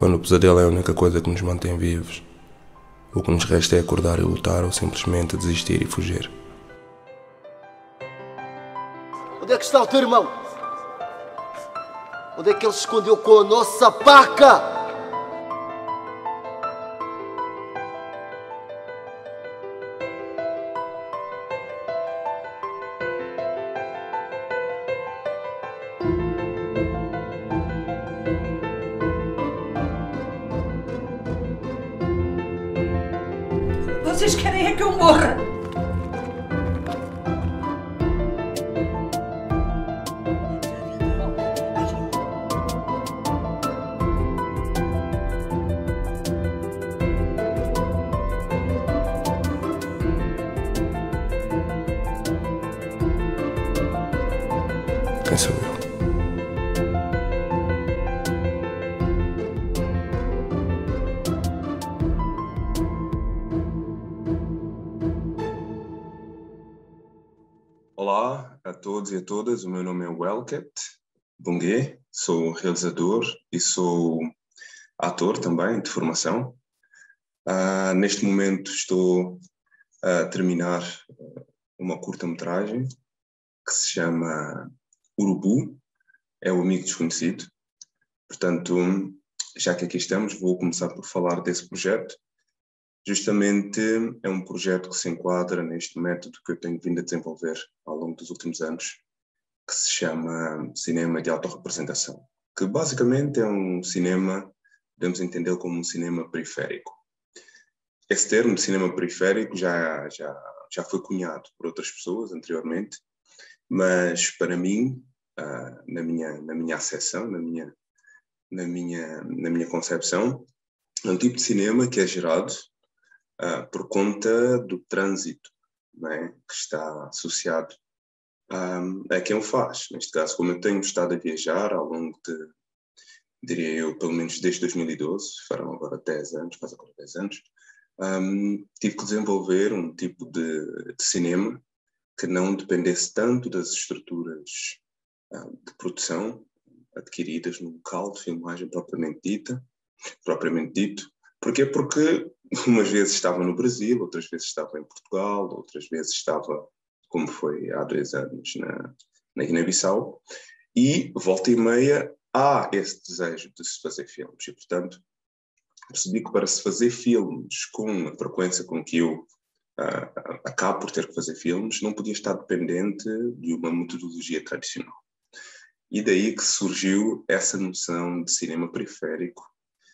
Quando o pesadelo é a única coisa que nos mantém vivos, o que nos resta é acordar e lutar ou simplesmente desistir e fugir. Onde é que está o teu irmão? Onde é que ele se escondeu com a nossa paca? Vocês querem é que eu morra? Quem sou eu? Olá a todos e a todas, o meu nome é Welket Bungué, sou realizador e sou ator também de formação. Neste momento estou a terminar uma curta-metragem que se chama Urubu, é o Amigo Desconhecido. Portanto, já que aqui estamos, vou começar por falar desse projeto. Justamente é um projeto que se enquadra neste método que eu tenho vindo a desenvolver ao longo dos últimos anos, que se chama cinema de autorrepresentação, que basicamente é um cinema, podemos entendê-lo como um cinema periférico. Esse termo de cinema periférico já foi cunhado por outras pessoas anteriormente, mas para mim, na minha acessão, na minha concepção, é um tipo de cinema que é gerado por conta do trânsito, não é? Que está associado a quem o faz. Neste caso, como eu tenho estado a viajar ao longo de, diria eu, pelo menos desde 2012, foram agora 10 anos, quase agora 10 anos, tive que desenvolver um tipo de cinema que não dependesse tanto das estruturas de produção adquiridas no local de filmagem propriamente dito. Porquê? Porque umas vezes estava no Brasil, outras vezes estava em Portugal, outras vezes estava, como foi há 2 anos, na Guiné-Bissau, e volta e meia há esse desejo de se fazer filmes. E, portanto, percebi que para se fazer filmes com a frequência com que eu acabo por ter que fazer filmes, não podia estar dependente de uma metodologia tradicional. E daí que surgiu essa noção de cinema periférico,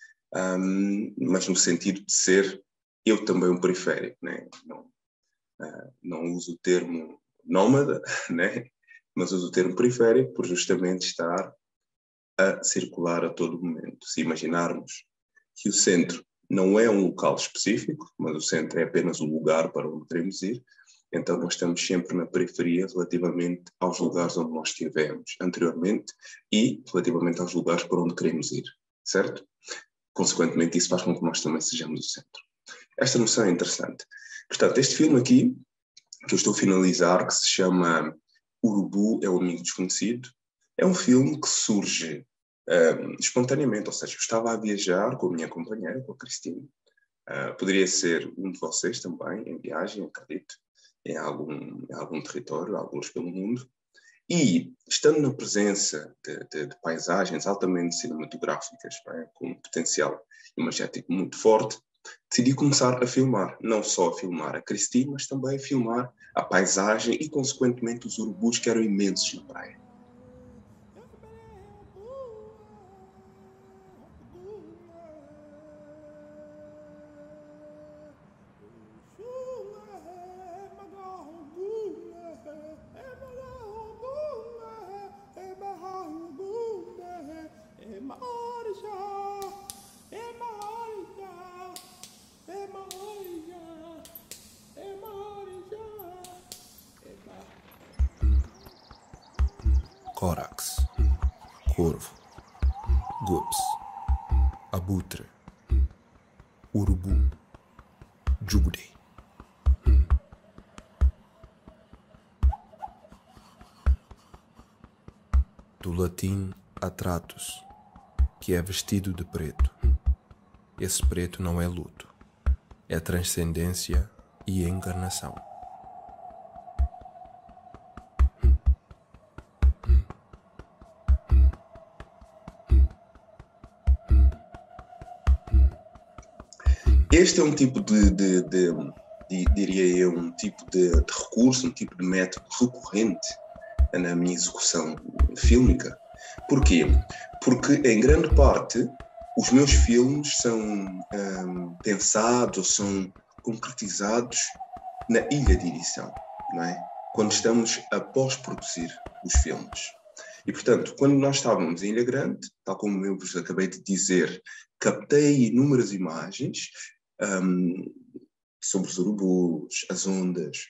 mas no sentido de ser eu também um periférico, né? Não uso o termo nómada, né? Mas uso o termo periférico por justamente estar a circular a todo momento. Se imaginarmos que o centro não é um local específico, mas o centro é apenas o lugar para onde queremos ir, então nós estamos sempre na periferia relativamente aos lugares onde nós estivemos anteriormente e relativamente aos lugares para onde queremos ir, certo? Consequentemente, isso faz com que nós também sejamos o centro. Esta noção é interessante. Portanto, este filme aqui, que eu estou a finalizar, que se chama Urubu é o Amigo Desconhecido, é um filme que surge espontaneamente, ou seja, eu estava a viajar com a minha companheira, com a Cristina. Poderia ser um de vocês também, em viagem, acredito, em algum território, alguns pelo mundo. E, estando na presença de paisagens altamente cinematográficas, com um potencial imagético muito forte, decidi começar a filmar. Não só a filmar a Cristina, mas também a filmar a paisagem e, consequentemente, os urubus que eram imensos na praia. Corax, corvo, gups, abutre, urubu, jugurei. Do latim atratus, que é vestido de preto. esse preto não é luto, é transcendência e encarnação. Este é um tipo diria eu, um tipo de recurso, um tipo de método recorrente na minha execução fílmica. Porquê? Porque, em grande parte, os meus filmes são pensados ou são concretizados na ilha de edição, não é? Quando estamos a pós-produzir os filmes. E, portanto, quando nós estávamos em Ilha Grande, tal como eu vos acabei de dizer, captei inúmeras imagens sobre os urubus, as ondas,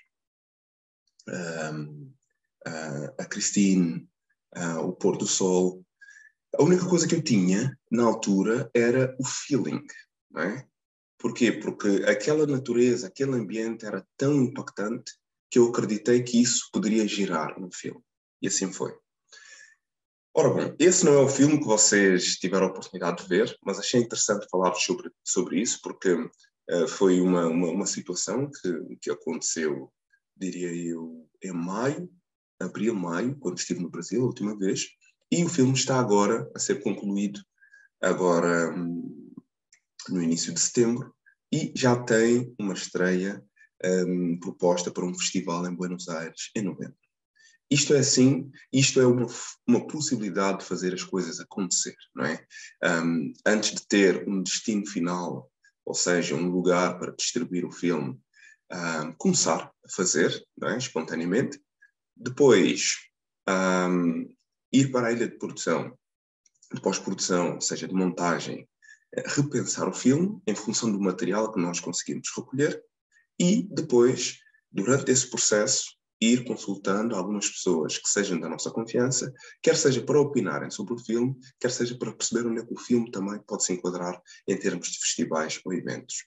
a Christine, o pôr do sol. A única coisa que eu tinha, na altura, era o feeling, não é? Porquê? Porque aquela natureza, aquele ambiente era tão impactante que eu acreditei que isso poderia girar no filme. E assim foi. Ora bom, esse não é o filme que vocês tiveram a oportunidade de ver, mas achei interessante falar sobre isso, porque foi uma situação que aconteceu, diria eu, em abril, maio, quando estive no Brasil a última vez, e o filme está agora a ser concluído, agora no início de setembro, e já tem uma estreia proposta para um festival em Buenos Aires em novembro. Isto é assim, isto é uma possibilidade de fazer as coisas acontecer, não é? Antes de ter um destino final, ou seja, um lugar para distribuir o filme, começar a fazer, não é? Espontaneamente, depois ir para a ilha de produção, de pós-produção, ou seja, de montagem, repensar o filme em função do material que nós conseguimos recolher e depois, durante esse processo, ir consultando algumas pessoas que sejam da nossa confiança, quer seja para opinarem sobre o filme, quer seja para perceber onde é que o filme também pode se enquadrar em termos de festivais ou eventos.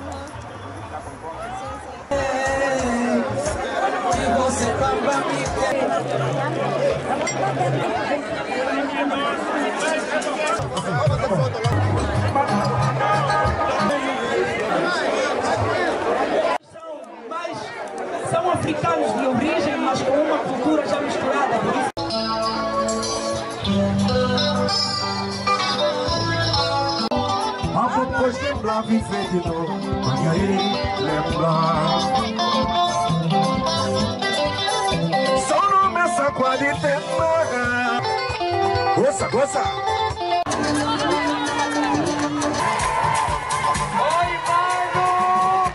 São africanos de origem, mas com uma cultura já misturada, por isso. Depois lembrar, viver de novo, e aí lembrar. Só não me sacou de tempo. Goça, goça. Oi, mano.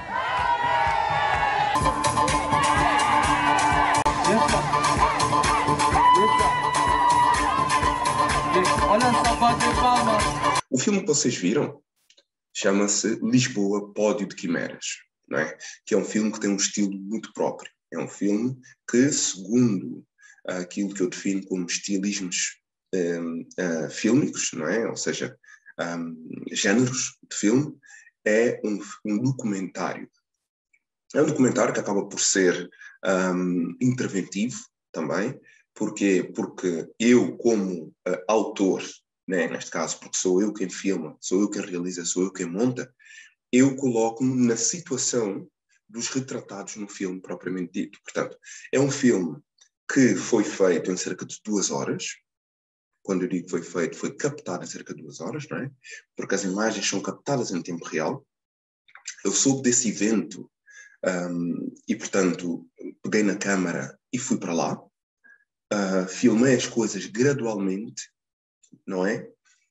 Olha só, bate palma. O filme que vocês viram chama-se Lisboa, Pódio de Quimeras, não é? Que é um filme que tem um estilo muito próprio. É um filme que, segundo aquilo que eu defino como estilismos fílmicos, não é? Ou seja, géneros de filme, é um documentário. É um documentário que acaba por ser interventivo também. Porquê? Porque eu, como autor, né, neste caso, porque sou eu quem filma, sou eu quem realiza, sou eu quem monta, eu coloco-me na situação dos retratados no filme propriamente dito. Portanto, é um filme que foi feito em cerca de 2 horas. Quando eu digo que foi feito, foi captado em cerca de 2 horas, não é? Porque as imagens são captadas em tempo real. Eu soube desse evento e, portanto, peguei na câmara e fui para lá. Filmei as coisas gradualmente, não é?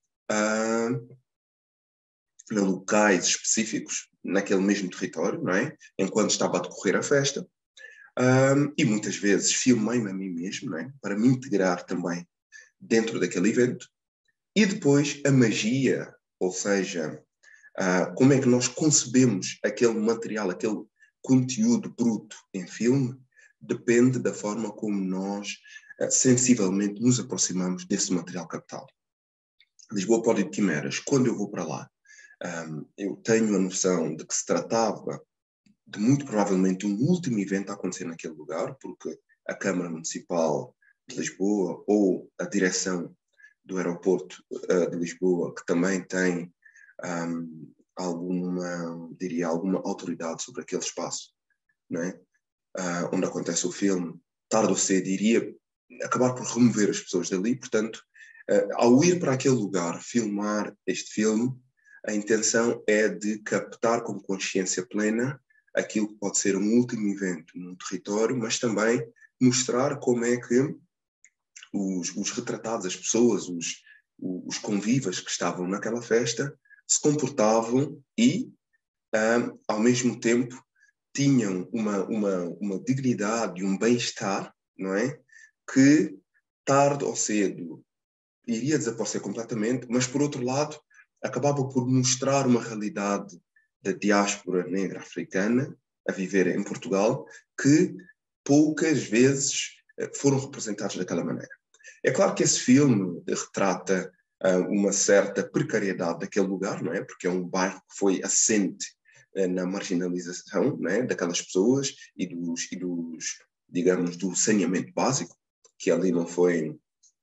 Em locais específicos, naquele mesmo território, não é? Enquanto estava a decorrer a festa. E muitas vezes filmei-me a mim mesmo, não é? Para me integrar também dentro daquele evento. E depois a magia, ou seja, como é que nós concebemos aquele material, aquele conteúdo bruto em filme, depende da forma como nós sensivelmente nos aproximamos desse material captado. Lisboa, Pódio de Quimeras, quando eu vou para lá, eu tenho a noção de que se tratava de muito provavelmente um último evento a acontecer naquele lugar, porque a Câmara Municipal de Lisboa ou a direção do aeroporto de Lisboa, que também tem diria, alguma autoridade sobre aquele espaço, não é? Onde acontece o filme, tarde ou cedo iria acabar por remover as pessoas dali. Portanto, ao ir para aquele lugar filmar este filme, a intenção é de captar com consciência plena aquilo que pode ser um último evento num território, mas também mostrar como é que os retratados, as pessoas, os convivas que estavam naquela festa, se comportavam e, ao mesmo tempo, tinham uma dignidade e um bem-estar, não é? Que, tarde ou cedo, iria desaparecer completamente, mas, por outro lado, acabava por mostrar uma realidade da diáspora negra africana a viver em Portugal que poucas vezes foram representados daquela maneira. É claro que esse filme retrata uma certa precariedade daquele lugar, não é? Porque é um bairro que foi assente na marginalização, não é? Daquelas pessoas e digamos, do saneamento básico, que ali não foi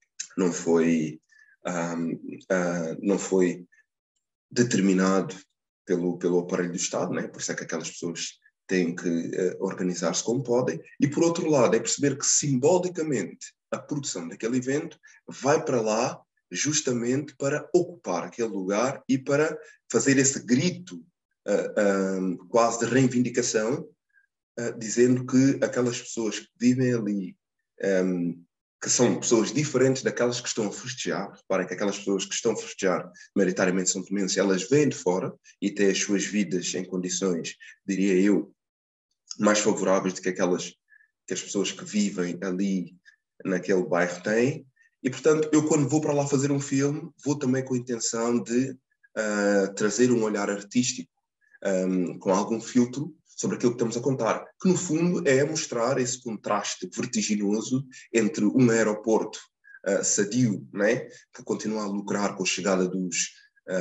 determinado pelo aparelho do Estado, né? Por isso é que aquelas pessoas têm que organizar-se como podem. E, por outro lado, é perceber que, simbolicamente, a produção daquele evento vai para lá justamente para ocupar aquele lugar e para fazer esse grito quase de reivindicação, dizendo que aquelas pessoas que vivem ali, que são pessoas diferentes daquelas que estão a festejar. Reparem que aquelas pessoas que estão a festejar, maioritariamente são tomenses, elas vêm de fora e têm as suas vidas em condições, diria eu, mais favoráveis do que aquelas que as pessoas que vivem ali naquele bairro têm. E, portanto, eu quando vou para lá fazer um filme, vou também com a intenção de trazer um olhar artístico, com algum filtro, sobre aquilo que estamos a contar, que no fundo é mostrar esse contraste vertiginoso entre um aeroporto sadio, né, que continua a lucrar com a chegada dos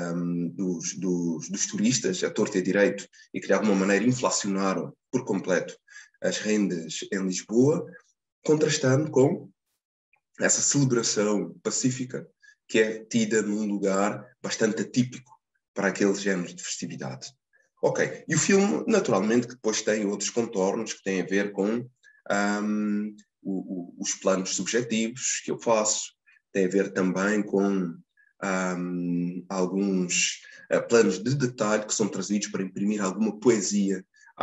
turistas, a torto e a direito, e que de alguma maneira inflacionaram por completo as rendas em Lisboa, contrastando com essa celebração pacífica que é tida num lugar bastante atípico para aquele género de festividade. Ok, e o filme, naturalmente, que depois tem outros contornos que têm a ver com os planos subjetivos que eu faço, tem a ver também com alguns planos de detalhe que são trazidos para imprimir alguma poesia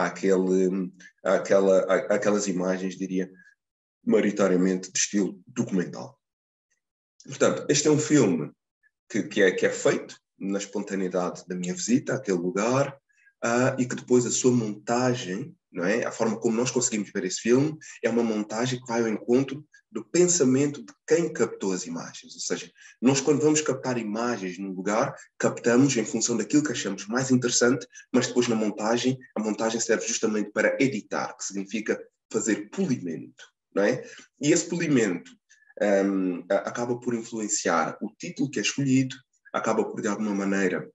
àquelas imagens, diria, maioritariamente de estilo documental. Portanto, este é um filme que é feito na espontaneidade da minha visita àquele lugar, e que depois a sua montagem, não é? A forma como nós conseguimos ver esse filme é uma montagem que vai ao encontro do pensamento de quem captou as imagens. Ou seja, nós quando vamos captar imagens num lugar, captamos em função daquilo que achamos mais interessante, mas depois na montagem, a montagem serve justamente para editar, que significa fazer polimento, não é? E esse polimento acaba por influenciar o título que é escolhido, acaba por, de alguma maneira,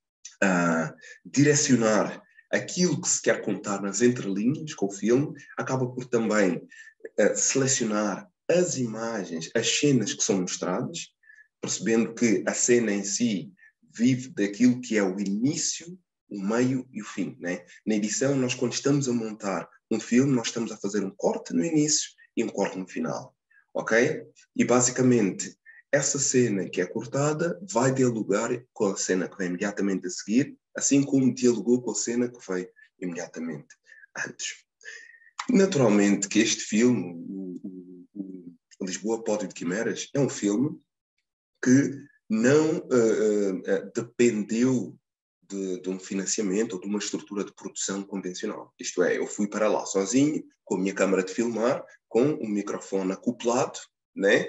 direcionar aquilo que se quer contar nas entrelinhas com o filme, acaba por também selecionar as imagens, as cenas que são mostradas, percebendo que a cena em si vive daquilo que é o início, o meio e o fim, né? Na edição, nós quando estamos a montar um filme, nós estamos a fazer um corte no início e um corte no final, ok? E basicamente essa cena que é cortada vai dialogar com a cena que vem imediatamente a seguir, assim como dialogou com a cena que veio imediatamente antes. Naturalmente que este filme, o Lisboa Pódio de Quimeras, é um filme que não dependeu de um financiamento ou de uma estrutura de produção convencional. Isto é, eu fui para lá sozinho, com a minha câmara de filmar, com um microfone acoplado, né?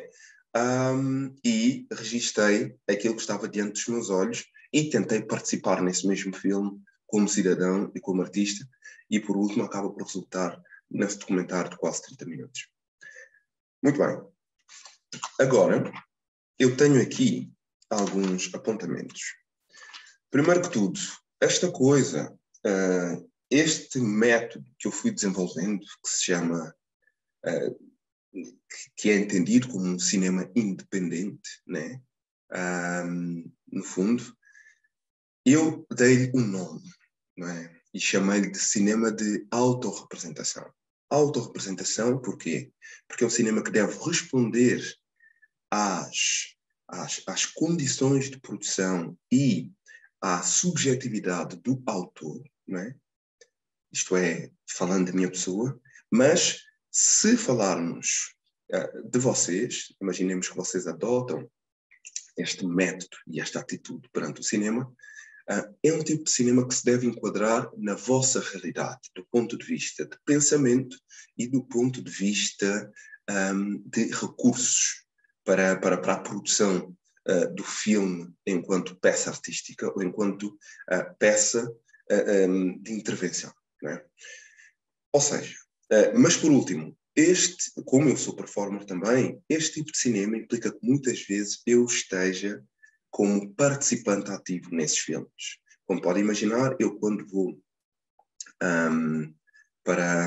E registrei aquilo que estava diante dos meus olhos e tentei participar nesse mesmo filme como cidadão e como artista, e por último acaba por resultar nesse documentário de quase 30 minutos. Muito bem. Agora, eu tenho aqui alguns apontamentos. Primeiro que tudo, esta coisa, este método que eu fui desenvolvendo, que se chama que é entendido como um cinema independente, né? No fundo, Eu dei-lhe um nome, não é? E chamei-lhe de cinema de autorrepresentação. Autorrepresentação, porquê? Porque é um cinema que deve responder às condições de produção e à subjetividade do autor, não é? Isto é, falando da minha pessoa, mas se falarmos de vocês, imaginemos que vocês adotam este método e esta atitude perante o cinema, é um tipo de cinema que se deve enquadrar na vossa realidade, do ponto de vista de pensamento e do ponto de vista de recursos para a produção do filme enquanto peça artística ou enquanto peça de intervenção. Não é? Ou seja, mas por último, como eu sou performer também, este tipo de cinema implica que muitas vezes eu esteja como participante ativo nesses filmes. Como pode imaginar, eu quando vou para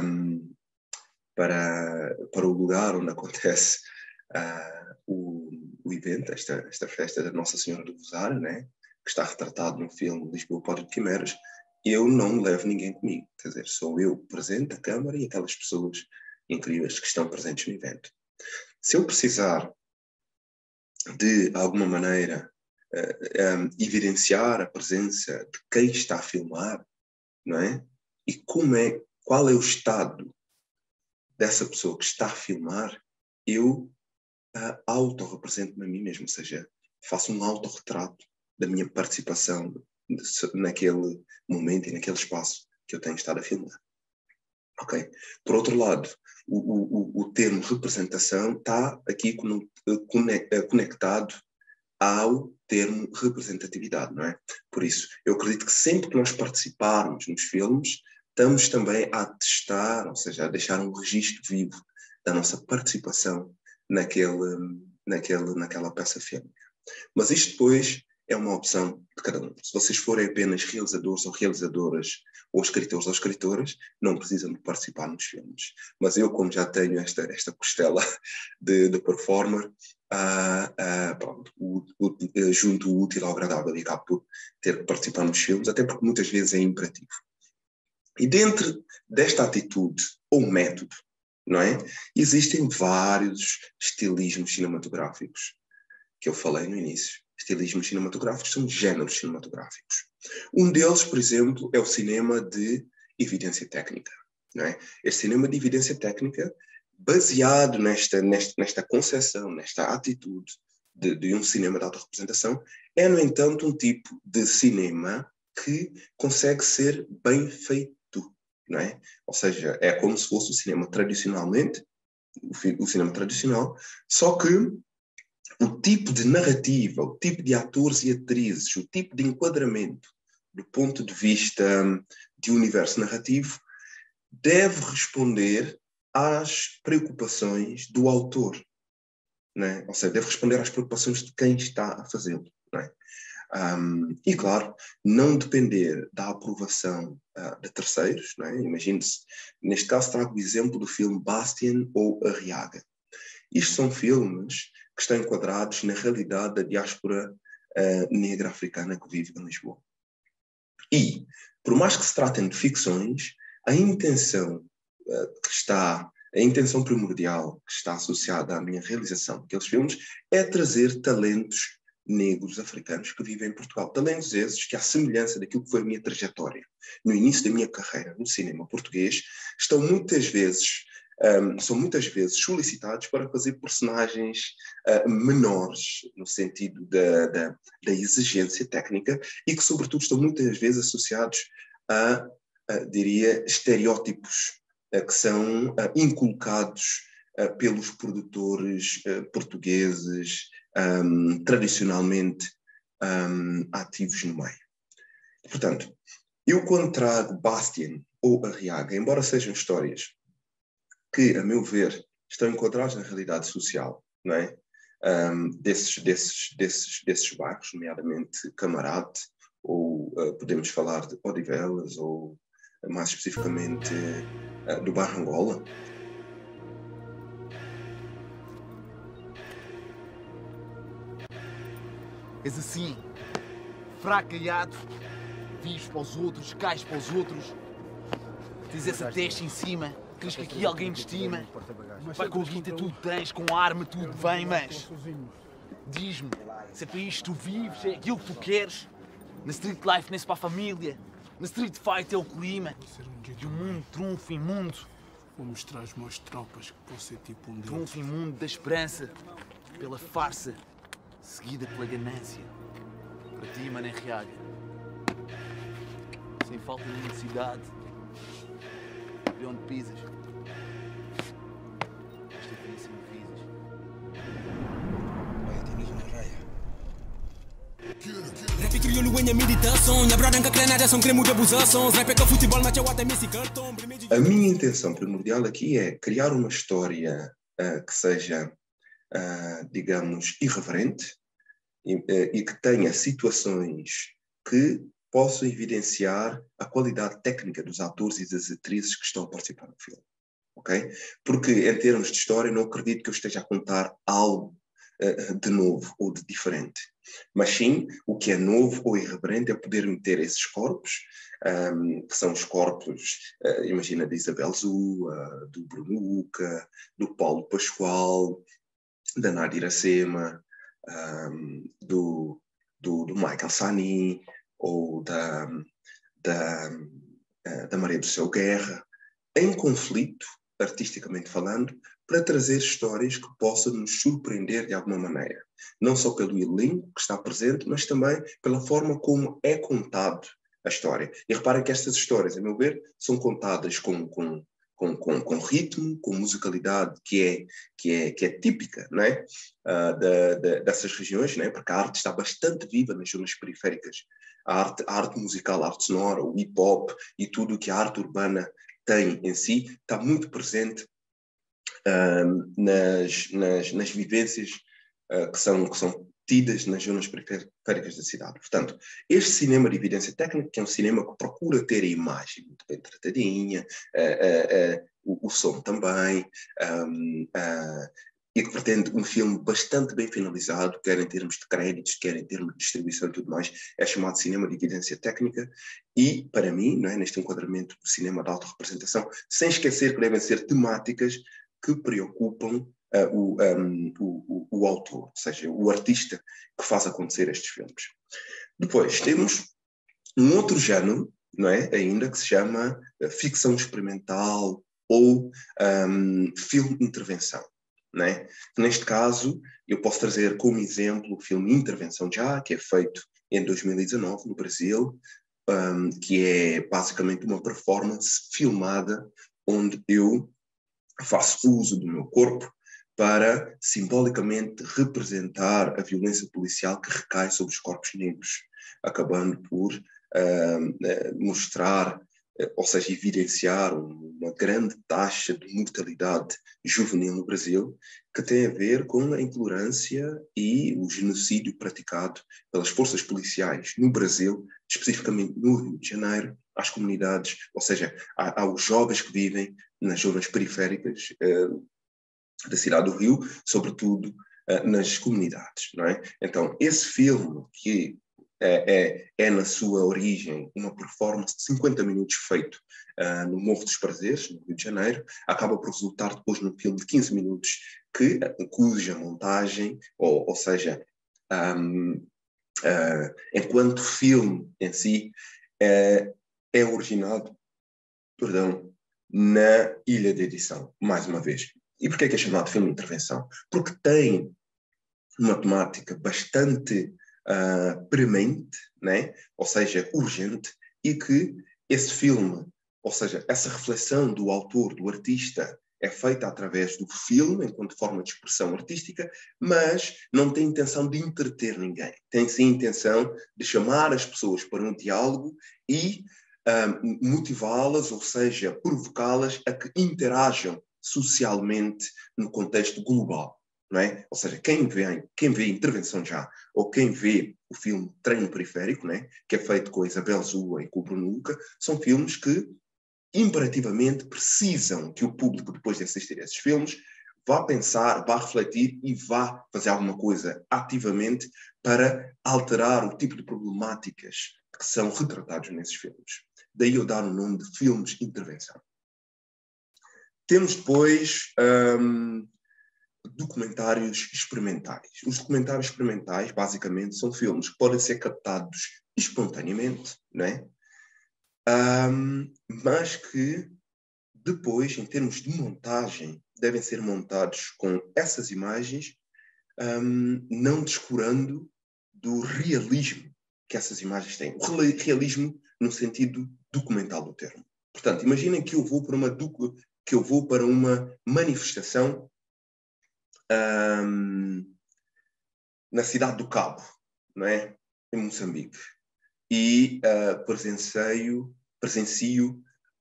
o lugar onde acontece o evento, esta festa da Nossa Senhora do Rosário, né, que está retratado no filme Lisboa Pódio de Quimeras, eu não levo ninguém comigo. Quer dizer, sou eu presente, a Câmara e aquelas pessoas incríveis que estão presentes no evento. Se eu precisar de alguma maneira evidenciar a presença de quem está a filmar, não é? E qual é o estado dessa pessoa que está a filmar, eu autorrepresento-me a mim mesmo, ou seja, faço um autorretrato da minha participação naquele momento e naquele espaço que eu tenho estado a filmar. Ok? Por outro lado, o termo representação está aqui conectado ao termo representatividade, não é? Por isso, eu acredito que sempre que nós participarmos nos filmes, estamos também a atestar, ou seja, a deixar um registro vivo da nossa participação naquela peça fílmica. Mas isto depois é uma opção de cada um. Se vocês forem apenas realizadores ou realizadoras, ou escritores ou escritoras, não precisam de participar nos filmes. Mas eu, como já tenho esta costela de performer, pronto, junto o útil ao agradável e acabo por ter que participar nos filmes, até porque muitas vezes é imperativo. E dentro desta atitude ou método, não é? Existem vários estilismos cinematográficos que eu falei no início. Estilismos cinematográficos são géneros cinematográficos. Um deles, por exemplo, é o cinema de evidência técnica. Não é? Este cinema de evidência técnica, baseado nesta concepção, nesta atitude de um cinema de autorrepresentação, é, no entanto, um tipo de cinema que consegue ser bem feito. Não é? Ou seja, é como se fosse o cinema tradicionalmente, o cinema tradicional, só que o tipo de narrativa, o tipo de atores e atrizes, o tipo de enquadramento do ponto de vista de universo narrativo deve responder às preocupações do autor, não é? Ou seja, deve responder às preocupações de quem está a fazê-lo. Não é? E, claro, não depender da aprovação de terceiros. Não é? Imagine-se, neste caso trago o exemplo do filme Bastien ou Arriaga. Isto são filmes que estão enquadrados na realidade da diáspora negra africana que vive em Lisboa. E, por mais que se tratem de ficções, a intenção a intenção primordial que está associada à minha realização daqueles filmes é trazer talentos negros africanos que vivem em Portugal. Talentos esses que, à semelhança daquilo que foi a minha trajetória no início da minha carreira no cinema português, são muitas vezes solicitados para fazer personagens menores, no sentido da exigência técnica, e que, sobretudo, estão muitas vezes associados diria, estereótipos que são inculcados pelos produtores portugueses tradicionalmente ativos no meio. Portanto, eu quando trago Bastien ou Arriaga, embora sejam histórias que, a meu ver, estão enquadradas na realidade social, não é? Desses bairros, nomeadamente Camarate, ou podemos falar de Odivelas, ou mais especificamente do bairro Angola. És assim, fracalhado, vives para os outros, cais para os outros, tens essa testa em cima, queres que aqui alguém te estima, vai com a guita tudo tens, com a arma tudo vem, mas diz-me, se é para isto que tu vives, é aquilo que tu queres, na street life nem-se para a família, na street fight é o clima, e o mundo trunfo imundo. Vou mostrar às minhas tropas que vou ser tipo um deles. Trunfo imundo da esperança, pela farsa, seguida pela ganância. Para ti, Mané Reaga, sem falta de necessidade, de onde pisas, esta carícia me visas. Rap crioulo em meditação, a branca crenada são cremo de abusações, rap é futebol, mas eu até me cartão. A minha intenção primordial aqui é criar uma história que seja, digamos, irreverente e que tenha situações que possam evidenciar a qualidade técnica dos atores e das atrizes que estão a participar no filme. Ok? Porque, em termos de história, não acredito que eu esteja a contar algo de novo ou de diferente. Mas sim, o que é novo ou irreverente é poder meter esses corpos, que são os corpos, imagina, de Isabel Zua, do Bruno Uca, do Paulo Pascoal, da Nádia Iracema, do Michael Sani, ou da Maria do Céu Guerra, em conflito, artisticamente falando, para trazer histórias que possam nos surpreender de alguma maneira. Não só pelo elenco que está presente, mas também pela forma como é contado a história. E reparem que estas histórias, a meu ver, são contadas com ritmo, com musicalidade que é típica, não é? Dessas regiões, não é? Porque a arte está bastante viva nas zonas periféricas. A arte musical, a arte sonora, o hip-hop e tudo o que a arte urbana tem em si, está muito presente nas vivências que são tidas nas zonas periféricas da cidade. Portanto, este cinema de evidência técnica, que é um cinema que procura ter a imagem muito bem tratadinha, o som também, e que pretende um filme bastante bem finalizado, quer em termos de créditos, quer em termos de distribuição e tudo mais, é chamado cinema de evidência técnica e, para mim, não é, neste enquadramento do cinema de alta representação, sem esquecer que devem ser temáticas que preocupam o autor, ou seja, o artista que faz acontecer estes filmes. Depois temos um outro género, não é, ainda, que se chama ficção experimental ou filme intervenção. Não é? Neste caso, eu posso trazer como exemplo o filme Intervenção Já, que é feito em 2019 no Brasil, que é basicamente uma performance filmada onde eu faço uso do meu corpo para simbolicamente representar a violência policial que recai sobre os corpos negros, acabando por mostrar, ou seja, evidenciar uma grande taxa de mortalidade juvenil no Brasil, que tem a ver com a intolerância e o genocídio praticado pelas forças policiais no Brasil, especificamente no Rio de Janeiro, às comunidades, ou seja, aos jovens que vivem nas zonas periféricas da cidade do Rio, sobretudo nas comunidades, não é? Então, esse filme que é na sua origem uma performance de 50 minutos feito no Morro dos Prazeres, no Rio de Janeiro, acaba por resultar depois num filme de 15 minutos cuja montagem, ou seja, enquanto filme em si, é originado, na ilha de edição, mais uma vez. E porquê é que é chamado filme de intervenção? Porque tem uma temática bastante premente, né? Ou seja, urgente, e que esse filme, ou seja, essa reflexão do autor, do artista, é feita através do filme, enquanto forma de expressão artística, mas não tem intenção de entreter ninguém. Tem sim intenção de chamar as pessoas para um diálogo e motivá-las, ou seja, provocá-las a que interajam socialmente no contexto global. Não é? Ou seja, quem vê Intervenção Já, ou quem vê o filme Treino Periférico, né, que é feito com a Isabel Zua e com o Bruno Uca, são filmes que imperativamente precisam que o público, depois de assistir a esses filmes, vá pensar, vá refletir e vá fazer alguma coisa ativamente para alterar o tipo de problemáticas que são retratados nesses filmes. Daí eu dar o nome de filmes de intervenção. Temos depois documentários experimentais. Os documentários experimentais, basicamente, são filmes que podem ser captados espontaneamente, não é? Mas que depois, em termos de montagem, devem ser montados com essas imagens, não descurando do realismo que essas imagens têm. O realismo no sentido documental do termo. Portanto, imaginem que eu vou para uma manifestação na cidade do Cabo, não é? Em Moçambique. E presencio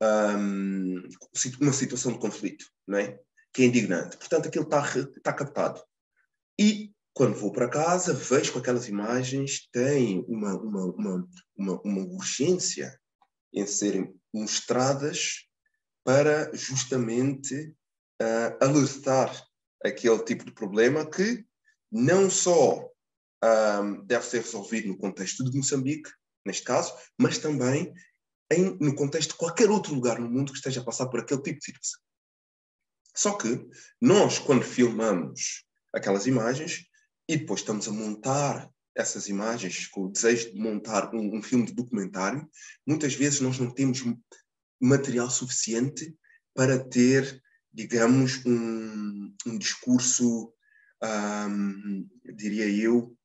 uma situação de conflito, não é? Que é indignante. Portanto, aquilo está captado. E, quando vou para casa, vejo que aquelas imagens têm uma urgência em serem mostradas para justamente alertar aquele tipo de problema que não só deve ser resolvido no contexto de Moçambique, neste caso, mas também no contexto de qualquer outro lugar no mundo que esteja a passar por aquele tipo de situação. Só que nós, quando filmamos aquelas imagens e depois estamos a montar essas imagens com o desejo de montar um filme de documentário, muitas vezes nós não temos material suficiente para ter, digamos, um discurso, diria eu,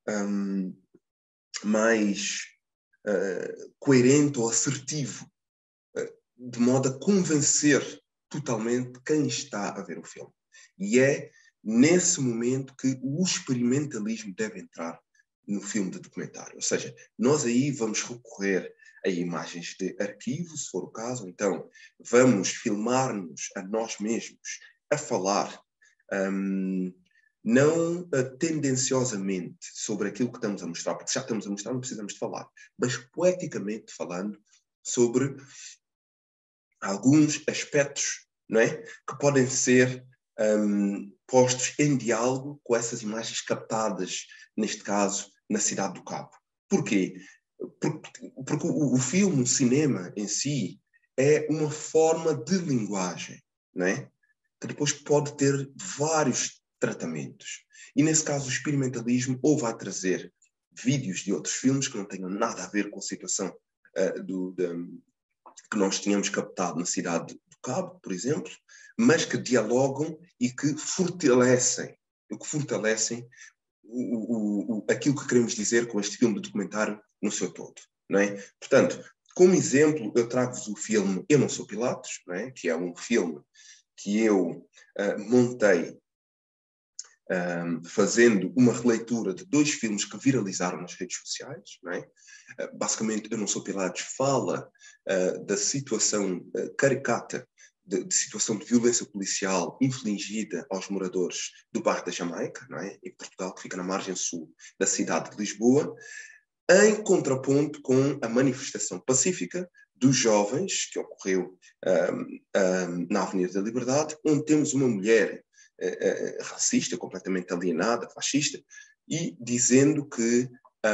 mais coerente ou assertivo, de modo a convencer totalmente quem está a ver o filme. E é nesse momento que o experimentalismo deve entrar no filme de documentário. Ou seja, nós aí vamos recorrer a imagens de arquivo, se for o caso, então vamos filmar-nos a nós mesmos a falar, não tendenciosamente sobre aquilo que estamos a mostrar, porque já estamos a mostrar, não precisamos de falar, mas poeticamente falando sobre alguns aspectos, não é? Que podem ser postos em diálogo com essas imagens captadas, neste caso, na cidade do Cabo. Porquê? Porque o filme, o cinema em si, é uma forma de linguagem, não é? Que depois pode ter vários tratamentos. E nesse caso o experimentalismo ou vai trazer vídeos de outros filmes que não tenham nada a ver com a situação que nós tínhamos captado na cidade do Cabo, por exemplo, mas que dialogam e que fortalecem aquilo que queremos dizer com este filme de documentário no seu todo, não é? Portanto, como exemplo, eu trago-vos o filme Eu Não Sou Pilatos, não é? Que é um filme que eu montei fazendo uma releitura de 2 filmes que viralizaram nas redes sociais, não é? Basicamente, Eu Não Sou Pilatos fala da situação caricata, de situação de violência policial infligida aos moradores do bairro da Jamaica, não é? Em Portugal, que fica na margem sul da cidade de Lisboa, em contraponto com a manifestação pacífica dos jovens que ocorreu na Avenida da Liberdade, onde temos uma mulher racista, completamente alienada, fascista, e dizendo que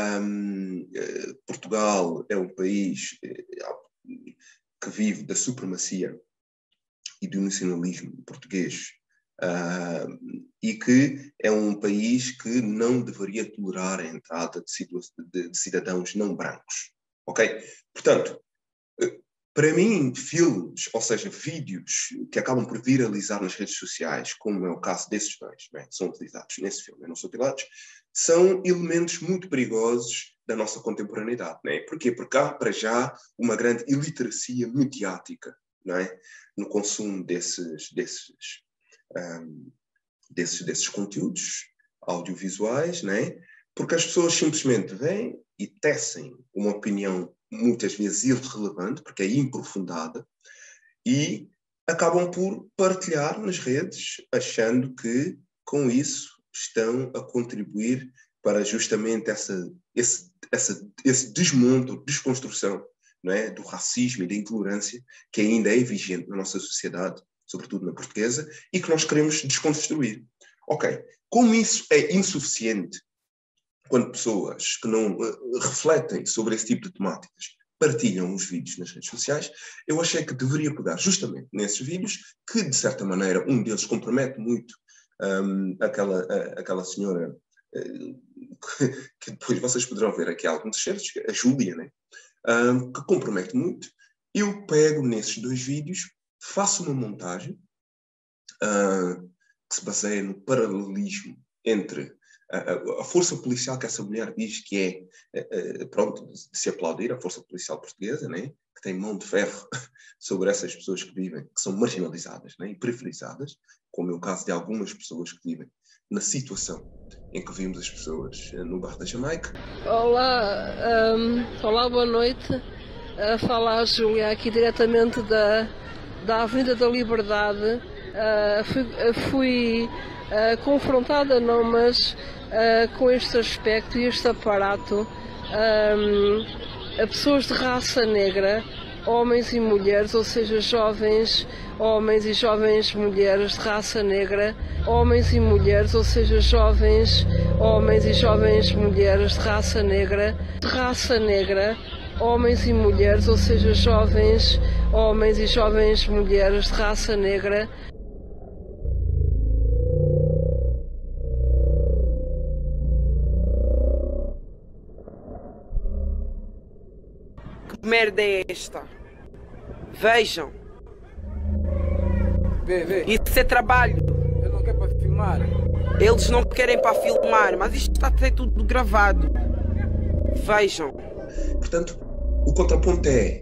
Portugal é um país que vive da supremacia e do nacionalismo português, e que é um país que não deveria tolerar a entrada de cidadãos não brancos. Ok? Portanto, para mim, filmes, ou seja, vídeos que acabam por viralizar nas redes sociais, como é o caso desses 2, bem, são utilizados nesse filme, Eu Não Sou Pilatos, são elementos muito perigosos da nossa contemporaneidade. Não é? Porquê? Porque há, para já, uma grande iliteracia mediática, não é? No consumo desses conteúdos audiovisuais, não é? Porque as pessoas simplesmente vêm e tecem uma opinião muitas vezes irrelevante, porque é improfundada, e acabam por partilhar nas redes, achando que com isso estão a contribuir para justamente esse desmonte, desconstrução, não é? Do racismo e da intolerância que ainda é vigente na nossa sociedade sobretudo na portuguesa, e que nós queremos desconstruir. Ok, como isso é insuficiente quando pessoas que não refletem sobre esse tipo de temáticas partilham os vídeos nas redes sociais, eu achei que deveria pegar justamente nesses vídeos, que de certa maneira um deles compromete muito aquela senhora que depois vocês poderão ver aqui alguns certos, a Júlia, né? Que compromete muito. Eu pego nesses 2 vídeos, faço uma montagem que se baseia no paralelismo entre a força policial que essa mulher diz que é, pronto, de se aplaudir, a força policial portuguesa, né? Que tem mão de ferro sobre essas pessoas que vivem, que são marginalizadas, né? E periferizadas, como é o caso de algumas pessoas que vivem na situação em que vimos as pessoas no bairro da Jamaica. Olá, boa noite. Fala a Júlia, aqui diretamente da Avenida da Liberdade. Fui confrontada, não, mas com este aspecto e este aparato, a pessoas de raça negra, homens e mulheres, ou seja, jovens homens e jovens mulheres de raça negra, homens e mulheres, ou seja, jovens homens e jovens mulheres de raça negra, homens e mulheres, ou seja, jovens homens e jovens mulheres de raça negra. Que merda é esta? Vejam. Vê. Isso é trabalho. Eu não quero para filmar. Eles não querem para filmar, mas isto está a ser tudo gravado. Vejam. Portanto, o contraponto é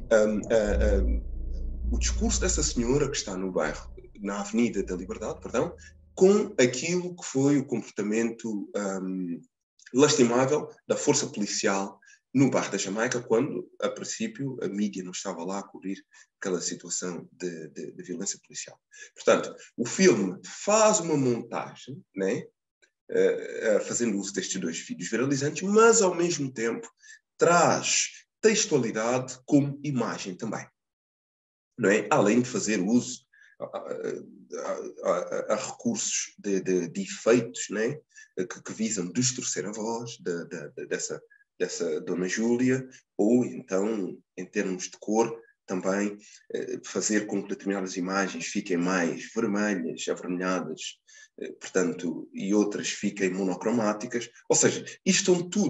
o discurso dessa senhora que está no bairro, na Avenida da Liberdade, perdão, com aquilo que foi o comportamento lastimável da força policial no bairro da Jamaica, quando, a princípio, a mídia não estava lá a cobrir aquela situação de violência policial. Portanto, o filme faz uma montagem, né, fazendo uso destes 2 vídeos viralizantes, mas, ao mesmo tempo, traz textualidade como imagem também. Não é? Além de fazer uso a recursos de efeitos, né, que visam distorcer a voz dessa Dona Júlia, ou então, em termos de cor, também fazer com que determinadas imagens fiquem mais vermelhas, avermelhadas, portanto, e outras fiquem monocromáticas. Ou seja, isto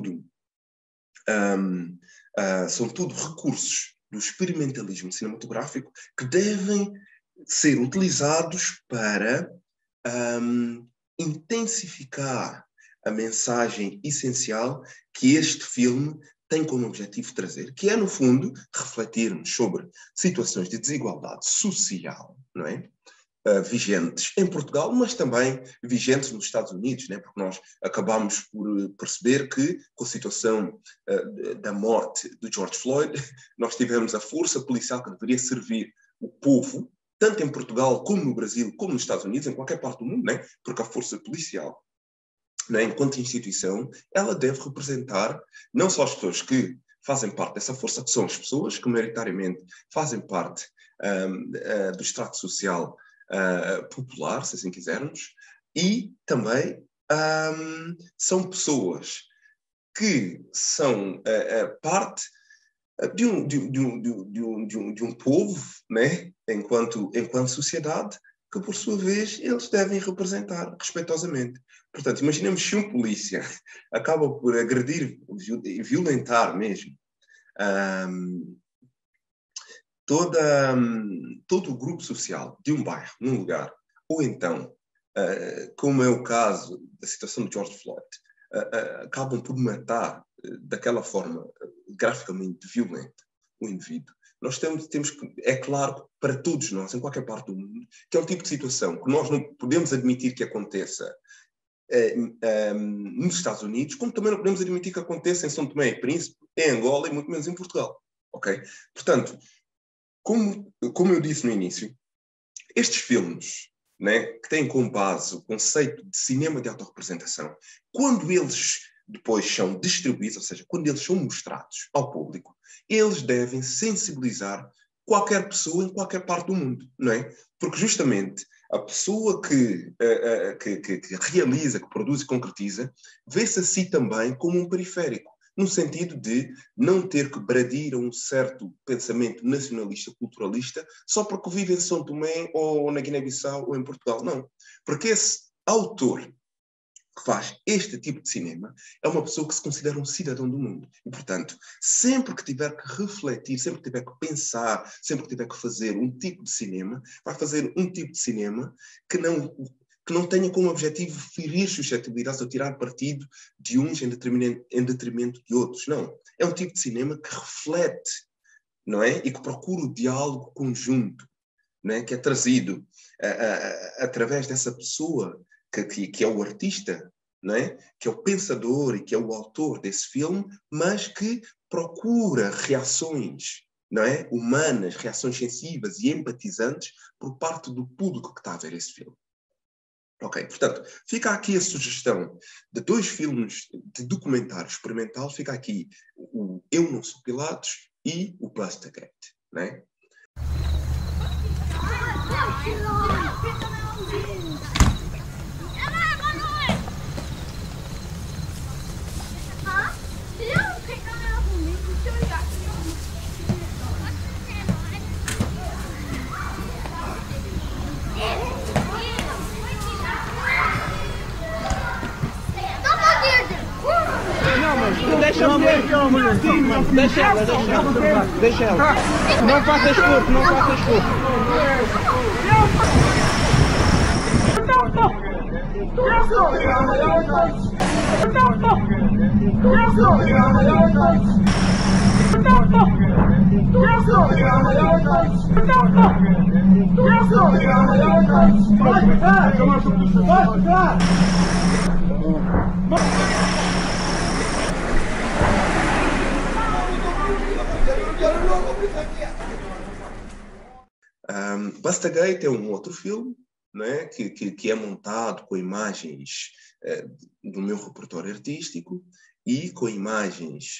são tudo recursos do experimentalismo cinematográfico que devem ser utilizados para intensificar a mensagem essencial que este filme tem como objetivo trazer, que é, no fundo, refletirmos sobre situações de desigualdade social, não é? Vigentes em Portugal, mas também vigentes nos Estados Unidos, né? Porque nós acabamos por perceber que, com a situação da morte de George Floyd, nós tivemos a força policial que deveria servir o povo, tanto em Portugal como no Brasil, como nos Estados Unidos, em qualquer parte do mundo, né? Porque a força policial, né, enquanto instituição, ela deve representar não só as pessoas que fazem parte dessa força, que são as pessoas que maioritariamente fazem parte do extrato social popular, se assim quisermos, e também são pessoas que são parte de um povo, né, enquanto sociedade, que por sua vez eles devem representar respeitosamente. Portanto, imaginemos se um polícia acaba por agredir e violentar mesmo todo o grupo social de um bairro, num lugar, ou então, como é o caso da situação de George Floyd, acabam por matar daquela forma graficamente violenta o indivíduo. Nós temos que, é claro, para todos nós, em qualquer parte do mundo, que é um tipo de situação que nós não podemos admitir que aconteça nos Estados Unidos, como também não podemos admitir que aconteça em São Tomé e Príncipe, em Angola e muito menos em Portugal. Ok? Portanto, como eu disse no início, estes filmes, né, que têm como base o conceito de cinema de autorrepresentação, quando eles depois são distribuídos, ou seja, quando eles são mostrados ao público, eles devem sensibilizar qualquer pessoa em qualquer parte do mundo, não é? Porque justamente a pessoa que realiza, que produz e concretiza, vê-se a si também como um periférico, no sentido de não ter que bradir a um certo pensamento nacionalista, culturalista, só porque vive em São Tomé ou na Guiné-Bissau ou em Portugal. Não. Porque esse autor que faz este tipo de cinema é uma pessoa que se considera um cidadão do mundo. E, portanto, sempre que tiver que refletir, sempre que tiver que pensar, sempre que tiver que fazer um tipo de cinema, vai fazer um tipo de cinema que não tenha como objetivo ferir suscetibilidades ou tirar partido de uns em detrimento de outros. Não. É um tipo de cinema que reflete, não é? E que procura o diálogo conjunto, não é? Que é trazido através dessa pessoa que é o artista, não é? Que é o pensador e que é o autor desse filme, mas que procura reações, não é? Humanas, reações sensíveis e empatizantes por parte do público que está a ver esse filme. Ok, portanto, fica aqui a sugestão de 2 filmes de documentário experimental, fica aqui o Eu Não Sou Pilatos e o Bastagate, não é? Deixa ela. Não faça esforço, não faça esforço. Bastagate é um outro filme, não é? Que é montado com imagens do meu repertório artístico e com imagens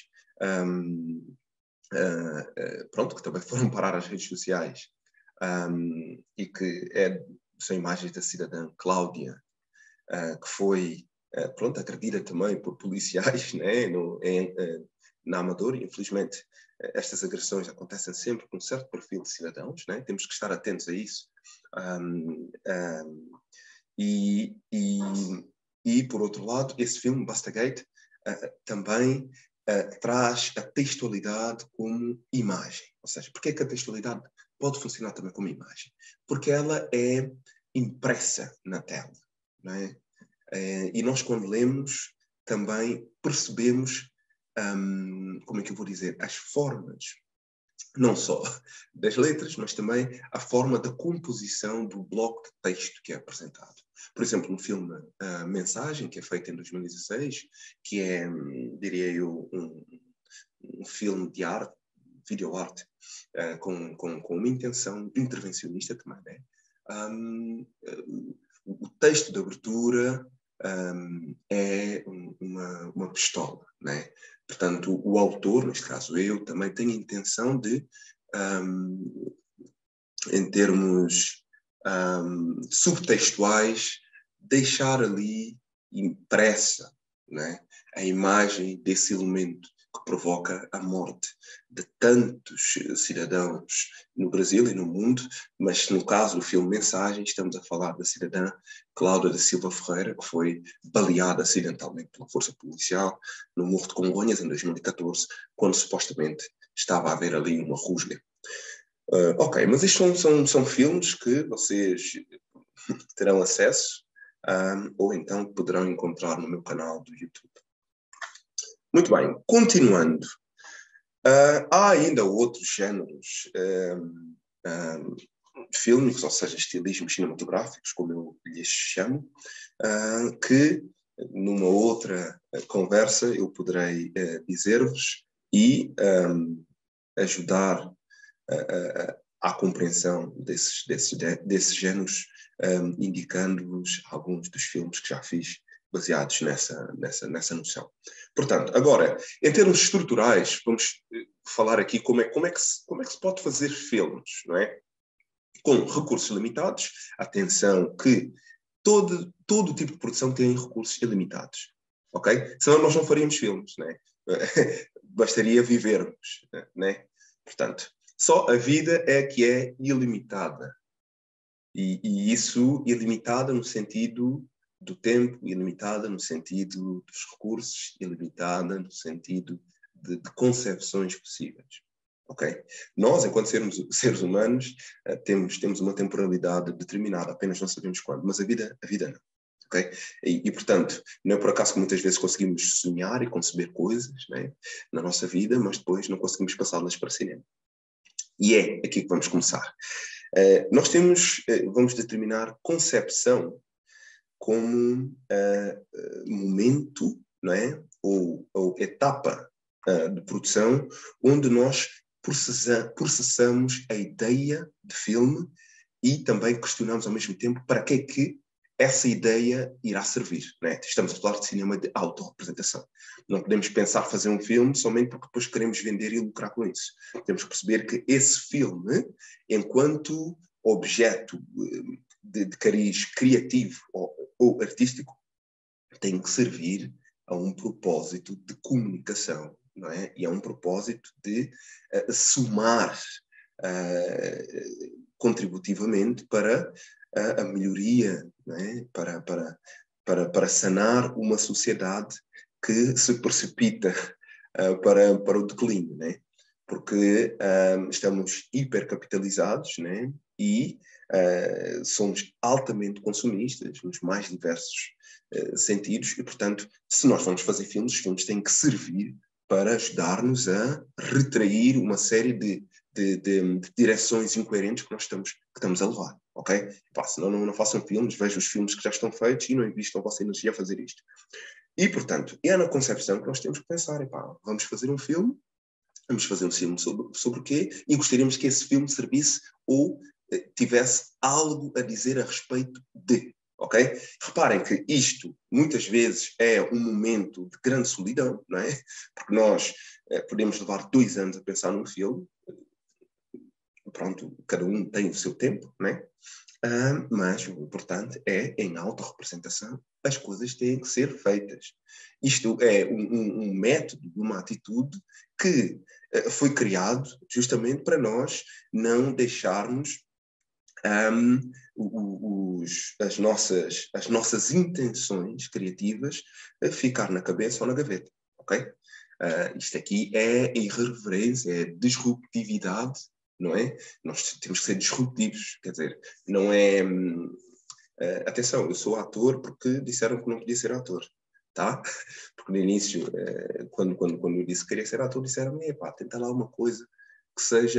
pronto, que também foram parar às redes sociais e que são imagens da cidadã Cláudia, que foi pronto, agredida também por policiais, né? Na Amadora. Infelizmente, estas agressões acontecem sempre com um certo perfil de cidadãos, né? Temos que estar atentos a isso. E, por outro lado, esse filme, Bastagate, também traz a textualidade como imagem. Ou seja, porque é que a textualidade pode funcionar também como imagem? Porque ela é impressa na tela, não é? E nós, quando lemos, também percebemos, como é que eu vou dizer, as formas, não só das letras, mas também a forma da composição do bloco de texto que é apresentado. Por exemplo, no filme Mensagem, que é feito em 2016, que é, diria eu, um filme de arte, videoarte, com uma intenção intervencionista também, né? O texto de abertura é uma pistola, né? Portanto, o autor, neste caso eu, também tem a intenção de, em termos subtextuais, deixar ali impressa, né, a imagem desse elemento que provoca a morte de tantos cidadãos no Brasil e no mundo, mas no caso do filme Mensagem, estamos a falar da cidadã Cláudia da Silva Ferreira, que foi baleada acidentalmente pela força policial no Morro de Congonhas em 2014, quando supostamente estava a haver ali uma rusga. Ok, mas estes são filmes que vocês terão acesso ou então poderão encontrar no meu canal do YouTube. Muito bem, continuando. Há ainda outros géneros fílmicos, ou seja, estilismos cinematográficos, como eu lhes chamo, que numa outra conversa eu poderei dizer-vos e ajudar à compreensão desses géneros, indicando-vos alguns dos filmes que já fiz baseados nessa noção. Portanto, agora, em termos estruturais, vamos falar aqui como é que se pode fazer filmes, não é? Com recursos limitados. Atenção que todo tipo de produção tem recursos ilimitados, ok? Senão nós não faríamos filmes, não é? Bastaria vivermos, não é? Portanto, só a vida é que é ilimitada. E isso ilimitada no sentido do tempo, ilimitada no sentido dos recursos, ilimitada no sentido de concepções possíveis. Okay? Nós, enquanto seres humanos, temos uma temporalidade determinada, apenas não sabemos quando, mas a vida não. Okay? E, portanto, não é por acaso que muitas vezes conseguimos sonhar e conceber coisas, né, na nossa vida, mas depois não conseguimos passá-las para cinema. E é aqui que vamos começar. Nós vamos determinar concepção como momento, não é? ou etapa de produção onde nós processamos a ideia de filme e também questionamos ao mesmo tempo para que é que essa ideia irá servir. Não é? Estamos a falar de cinema de autorrepresentação. Não podemos pensar fazer um filme somente porque depois queremos vender e lucrar com isso. Temos que perceber que esse filme, enquanto objeto de cariz criativo ou artístico, tem que servir a um propósito de comunicação, não é? E a um propósito de somar contributivamente para a melhoria, não é? para sanar uma sociedade que se precipita para o declínio, né? Porque estamos hipercapitalizados, né? E somos altamente consumistas nos mais diversos sentidos e, portanto, se nós vamos fazer filmes, os filmes têm que servir para ajudar-nos a retrair uma série de direções incoerentes que nós estamos a levar, ok? Senão não façam filmes, vejam os filmes que já estão feitos e não investam a vossa energia a fazer isto. E, portanto, é na concepção que nós temos que pensar, vamos fazer um filme sobre o quê? E gostaríamos que esse filme servisse ou tivesse algo a dizer a respeito de, ok? Reparem que isto, muitas vezes, é um momento de grande solidão, não é? Porque nós podemos levar 2 anos a pensar num filme, pronto, cada um tem o seu tempo, não é? Mas o importante é, em autorrepresentação, as coisas têm que ser feitas. Isto é um método, uma atitude que foi criado justamente para nós não deixarmos as nossas intenções criativas ficar na cabeça ou na gaveta, ok? Isto aqui é irreverência, é disruptividade, não é? Nós temos que ser disruptivos, quer dizer, não é... atenção, eu sou ator porque disseram que não podia ser ator, tá? Porque no início, quando eu disse que queria ser ator, disseram-me, tenta lá uma coisa que seja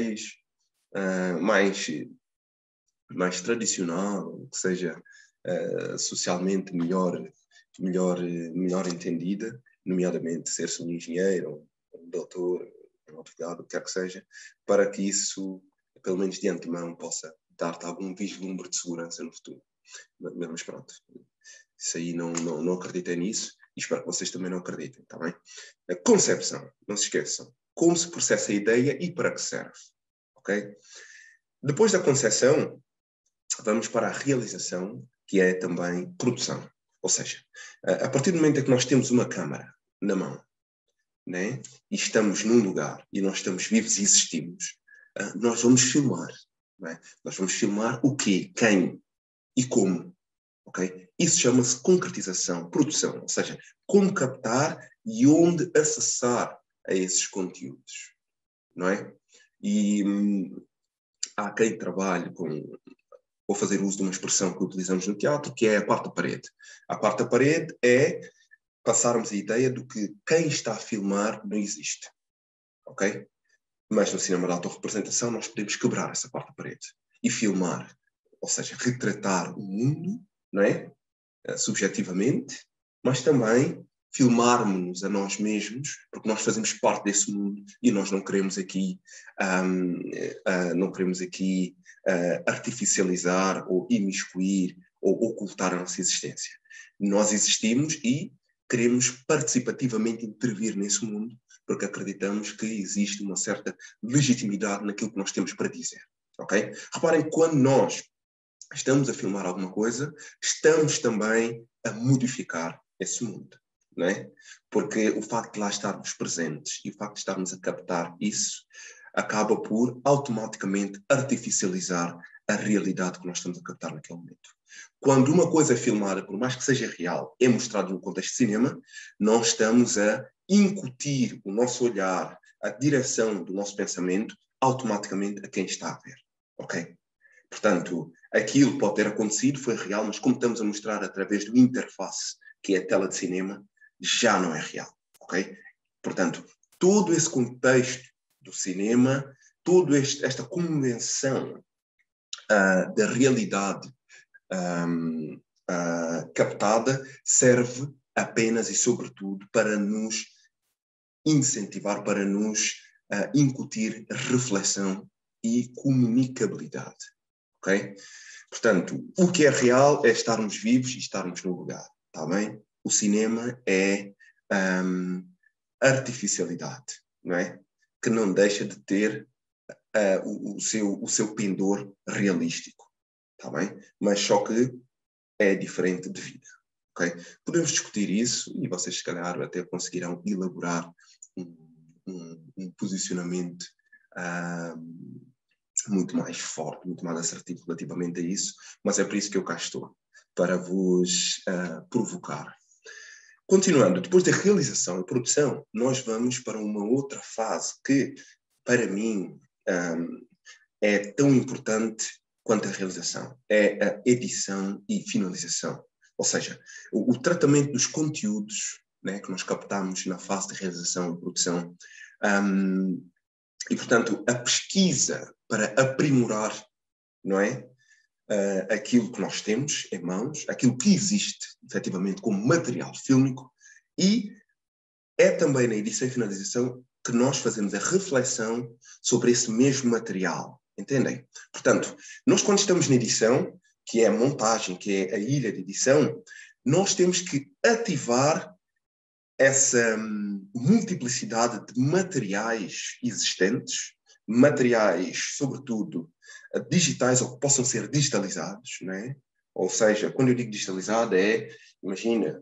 mais tradicional, que seja socialmente melhor entendida, nomeadamente ser-se um engenheiro, um doutor, um advogado, o que quer que seja, para que isso, pelo menos de antemão, possa dar-te algum vislumbre de segurança no futuro. Mas pronto, isso aí não acreditei nisso e espero que vocês também não acreditem, está bem? A concepção, não se esqueçam, como se processa a ideia e para que serve, ok? Depois da concepção, vamos para a realização, que é também produção. Ou seja, a partir do momento em que nós temos uma câmara na mão, né, e estamos num lugar, e nós estamos vivos e existimos, nós vamos filmar. Né? Nós vamos filmar o quê, quem e como. Okay? Isso chama-se concretização, produção. Ou seja, como captar e onde acessar a esses conteúdos. Não é? E há quem trabalhe vou fazer uso de uma expressão que utilizamos no teatro, que é a quarta parede. A quarta parede é passarmos a ideia de que quem está a filmar não existe. Ok? Mas no cinema de autorrepresentação nós podemos quebrar essa quarta parede e filmar, ou seja, retratar o mundo, não é? Subjetivamente, mas também filmarmos-nos a nós mesmos, porque nós fazemos parte desse mundo e nós não queremos aqui artificializar ou imiscuir ou ocultar a nossa existência. Nós existimos e queremos participativamente intervir nesse mundo porque acreditamos que existe uma certa legitimidade naquilo que nós temos para dizer. Ok? Reparem, quando nós estamos a filmar alguma coisa, estamos também a modificar esse mundo. Não é? Porque o facto de lá estarmos presentes e o facto de estarmos a captar isso acaba por automaticamente artificializar a realidade que nós estamos a captar naquele momento. Quando uma coisa é filmada, por mais que seja real, é mostrado no contexto de cinema, nós estamos a incutir o nosso olhar, a direção do nosso pensamento automaticamente a quem está a ver. Ok? Portanto, aquilo pode ter acontecido, foi real, mas como estamos a mostrar através do interface, que é a tela de cinema, já não é real. Ok? Portanto, todo esse contexto do cinema, toda esta convenção da realidade captada serve apenas e sobretudo para nos incentivar, para nos incutir reflexão e comunicabilidade. Ok? Portanto, o que é real é estarmos vivos e estarmos no lugar. Está bem? O cinema é artificialidade, não é? Que não deixa de ter o seu pendor realístico, tá bem? Mas só que é diferente de vida, ok? Podemos discutir isso e vocês, se calhar, até conseguirão elaborar um posicionamento muito mais forte, muito mais assertivo relativamente a isso, mas é por isso que eu cá estou, para vos provocar. Continuando, depois da realização e produção, nós vamos para uma outra fase que, para mim, é tão importante quanto a realização. É a edição e finalização. Ou seja, o tratamento dos conteúdos, né, que nós captamos na fase de realização e produção. E, portanto, a pesquisa para aprimorar, não é? Aquilo que nós temos em mãos, aquilo que existe, efetivamente, como material fílmico, e é também na edição e finalização que nós fazemos a reflexão sobre esse mesmo material. Entendem? Portanto, nós quando estamos na edição, que é a montagem, que é a ilha de edição, nós temos que ativar essa multiplicidade de materiais existentes, materiais, sobretudo, digitais ou que possam ser digitalizados, né? Ou seja, quando eu digo digitalizado imagina,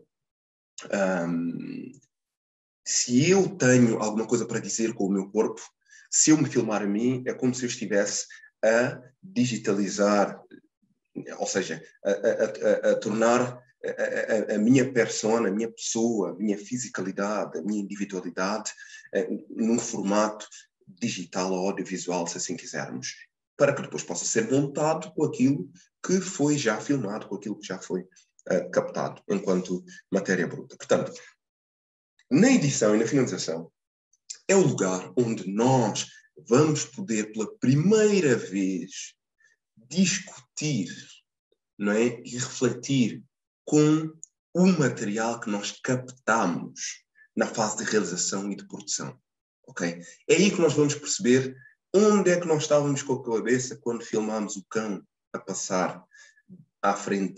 se eu tenho alguma coisa para dizer com o meu corpo, se eu me filmar a mim, é como se eu estivesse a digitalizar, ou seja, a tornar a minha persona, a minha pessoa, a minha fisicalidade, a minha individualidade num formato digital ou audiovisual, se assim quisermos, para que depois possa ser montado com aquilo que foi já filmado, com aquilo que já foi captado enquanto matéria bruta. Portanto, na edição e na finalização é o lugar onde nós vamos poder, pela primeira vez, discutir, não é? E refletir com o material que nós captamos na fase de realização e de produção. Okay? É aí que nós vamos perceber onde é que nós estávamos com a cabeça quando filmámos o cão a passar à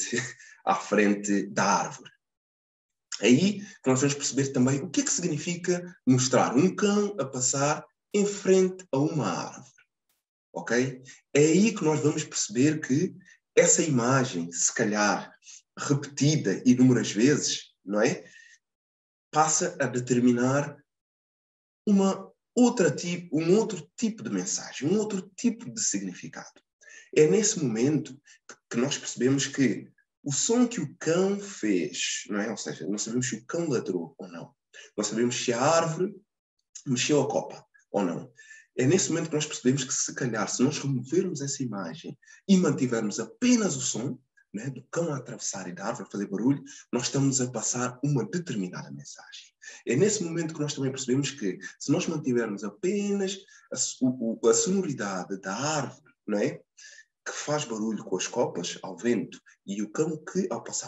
frente da árvore. É aí que nós vamos perceber também o que é que significa mostrar um cão a passar em frente a uma árvore. Ok? É aí que nós vamos perceber que essa imagem, se calhar repetida inúmeras vezes, não é? Passa a determinar um outro tipo de mensagem, um outro tipo de significado. É nesse momento que nós percebemos que o som que o cão fez, não é? Ou seja, não sabemos se o cão ladrou ou não. Não sabemos se a árvore mexeu a copa ou não. É nesse momento que nós percebemos que, se calhar, se nós removermos essa imagem e mantivermos apenas o som, né, do cão a atravessar e da árvore a fazer barulho, nós estamos a passar uma determinada mensagem. É nesse momento que nós também percebemos que, se nós mantivermos apenas a sonoridade da árvore, não é? Que faz barulho com as copas ao vento, e o cão que, ao passar,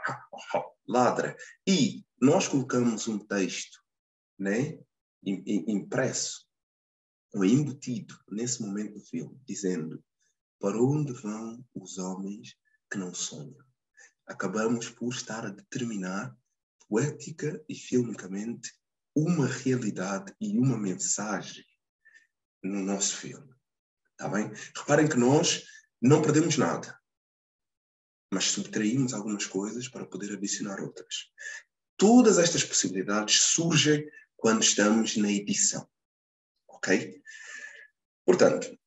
ladra, e nós colocamos um texto, né, impresso ou embutido nesse momento do filme, dizendo: para onde vão os homens que não sonham? acabamos por estar a determinar poética e filmicamente uma realidade e uma mensagem no nosso filme. Tá bem? Reparem que nós não perdemos nada, mas subtraímos algumas coisas para poder adicionar outras. Todas estas possibilidades surgem quando estamos na edição. Ok? Portanto,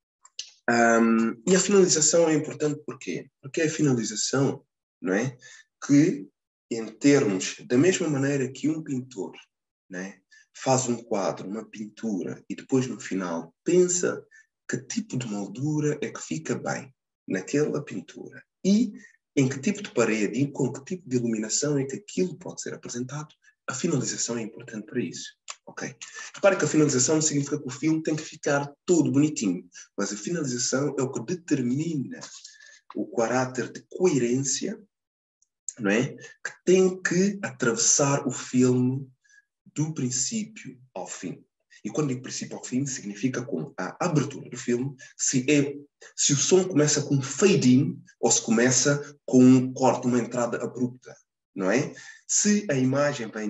e a finalização é importante porquê? Porque é a finalização, não é, que, em termos, da mesma maneira que um pintor, não é, faz um quadro, uma pintura, e depois no final pensa que tipo de moldura é que fica bem naquela pintura e em que tipo de parede e com que tipo de iluminação é que aquilo pode ser apresentado, a finalização é importante para isso. Ok? Repare que a finalização significa que o filme tem que ficar todo bonitinho, mas a finalização é o que determina o caráter de coerência, não é? Que tem que atravessar o filme do princípio ao fim. E quando digo princípio ao fim, significa com a abertura do filme, se o som começa com um fade-in ou se começa com um corte, uma entrada abrupta, não é? Se a imagem vem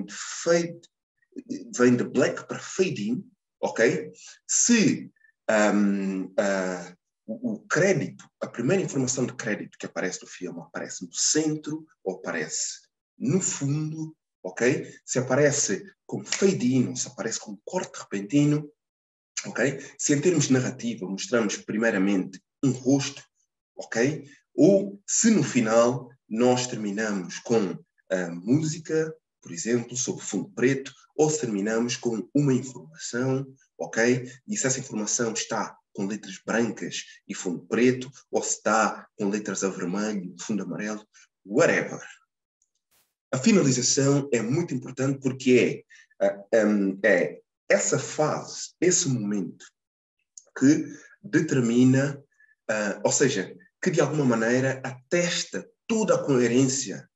de black para fade-in, ok? Se o crédito, a primeira informação de crédito que aparece no filme aparece no centro ou aparece no fundo, ok? Se aparece com fade-in, se aparece com corte repentino, ok? Se em termos de narrativa mostramos primeiramente um rosto, ok? Ou se no final nós terminamos com a música, por exemplo, sob fundo preto, ou se terminamos com uma informação, ok? E se essa informação está com letras brancas e fundo preto, ou se está com letras a vermelho, fundo amarelo, whatever. A finalização é muito importante porque é essa fase, esse momento que determina, ou seja, que de alguma maneira atesta toda a coerência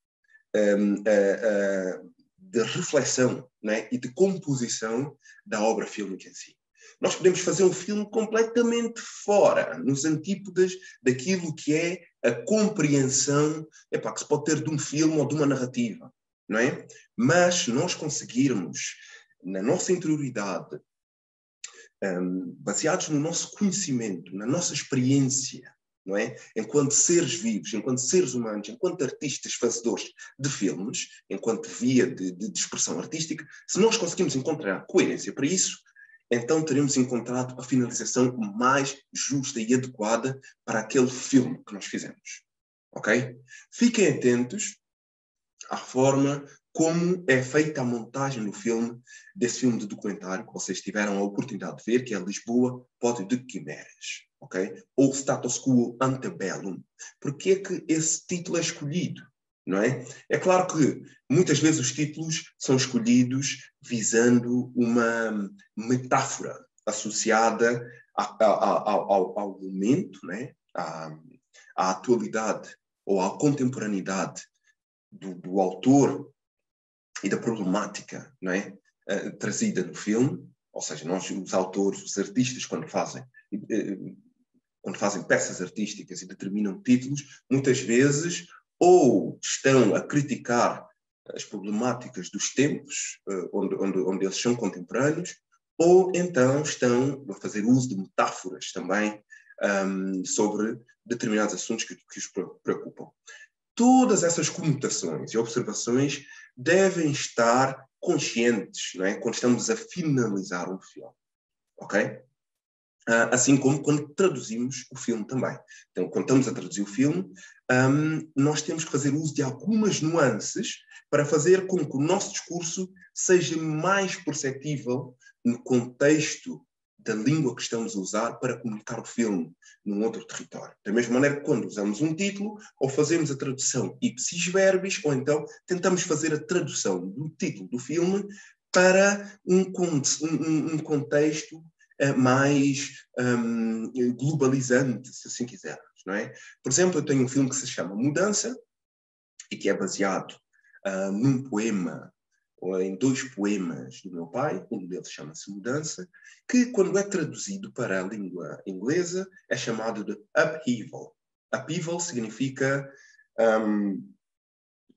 de reflexão, né, e de composição da obra fílmica em si. Nós podemos fazer um filme completamente fora, nos antípodas daquilo que é a compreensão que se pode ter de um filme ou de uma narrativa, não é? Mas se nós conseguirmos, na nossa interioridade, baseados no nosso conhecimento, na nossa experiência, não é? Enquanto seres vivos, enquanto seres humanos, enquanto artistas fazedores de filmes, enquanto via de expressão artística, se nós conseguimos encontrar coerência para isso, então teremos encontrado a finalização mais justa e adequada para aquele filme que nós fizemos. Ok? Fiquem atentos à forma como é feita a montagem no filme, desse filme de documentário que vocês tiveram a oportunidade de ver, que é Lisboa, Pódio de Quimeras. Ok? Ou Status Quo Antebellum. Por que é que esse título é escolhido? Não é? É claro que muitas vezes os títulos são escolhidos visando uma metáfora associada ao momento, né? à atualidade ou à contemporaneidade do autor e da problemática, não é? Trazida no filme. Ou seja, nós, os autores, os artistas, quando fazem peças artísticas e determinam títulos, muitas vezes ou estão a criticar as problemáticas dos tempos onde eles são contemporâneos, ou então estão a fazer uso de metáforas também sobre determinados assuntos que os preocupam. Todas essas conotações e observações devem estar conscientes, não é? Quando estamos a finalizar um filme. Ok? Assim como quando traduzimos o filme também. Então, quando estamos a traduzir o filme, nós temos que fazer uso de algumas nuances para fazer com que o nosso discurso seja mais perceptível no contexto da língua que estamos a usar para comunicar o filme num outro território. Da mesma maneira que quando usamos um título, ou fazemos a tradução ipsis verbis, ou então tentamos fazer a tradução do título do filme para um contexto mais globalizante, se assim quisermos, não é? Por exemplo, eu tenho um filme que se chama Mudança, e que é baseado num poema, ou em 2 poemas do meu pai, um deles chama-se Mudança, que quando é traduzido para a língua inglesa é chamado de upheaval. Upheaval significa